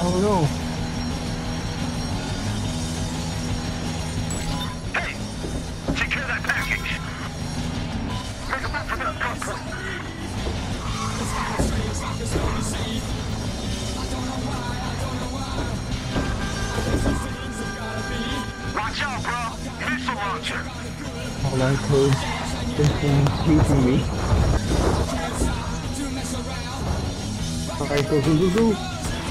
Oh no. Hey! Secure that package! Make a move for that drop point! Watch out, bro! Missile launcher! Hold on, code. This thing's chasing me. Alright, go, go, go, go!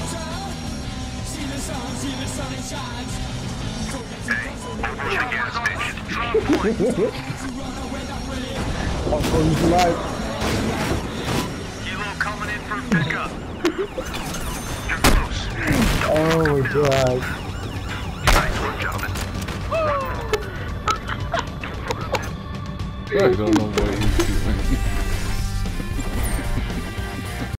Hey, over the gas station. Drop point! Oh, he's alive. Kilo coming in for pickup. You're close. Oh my god. Nice work, gentlemen. I don't know what he's doing.